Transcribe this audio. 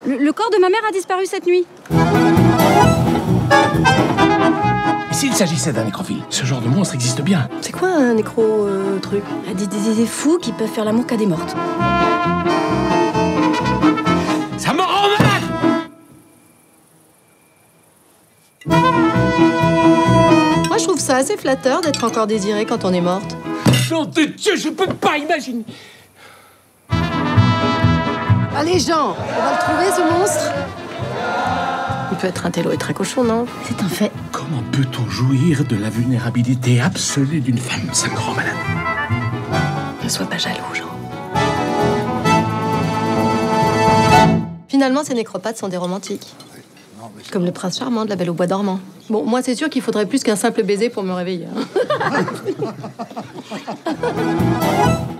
Le corps de ma mère a disparu cette nuit. S'il s'agissait d'un nécrophile, ce genre de monstre existe bien. C'est quoi un nécro-truc? Des fous qui peuvent faire l'amour qu'à des mortes. Ça me rend malade! Moi, je trouve ça assez flatteur d'être encore désirée quand on est morte. Nom de Dieu, je peux pas imaginer! Allez, Jean, on va le trouver, ce monstre. Il peut être un télo et très cochon, non? C'est un fait. Comment peut-on jouir de la vulnérabilité absolue d'une femme? Ça me rend malade. Ne sois pas jaloux, Jean. Finalement, ces nécropathes sont des romantiques. Comme le prince charmant de La Belle au bois dormant. Bon, moi, c'est sûr qu'il faudrait plus qu'un simple baiser pour me réveiller. Hein.